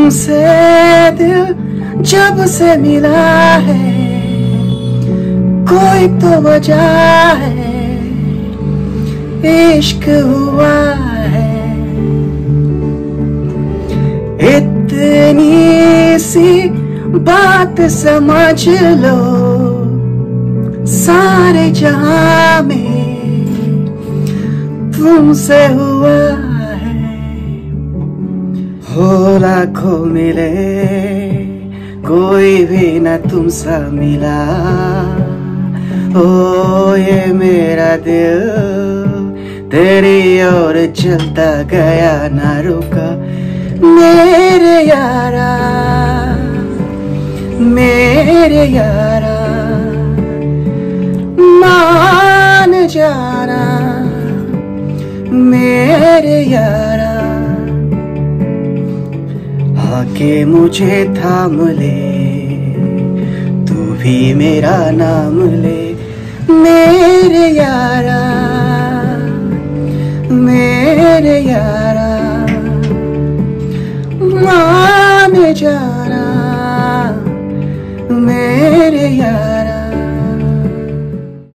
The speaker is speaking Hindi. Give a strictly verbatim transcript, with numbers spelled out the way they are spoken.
तुमसे दिल जब से मिला है, कोई तो वजह है, इश्क हुआ है। इतनी सी बात समझ लो, सारे जहां में तुमसे हुआ है। हो लाखों मिले, कोई भी न तुमसा मिला। ओ ये मेरा दिल तेरी ओर चलता गया, ना रुका। मेरे यारा, मेरे यारा, मान जाना मेरे यारा। आके मुझे थाम ले, तू भी मेरा नाम ले। मेरे यारा, मेरे यारा, मान जाना मेरे यारा।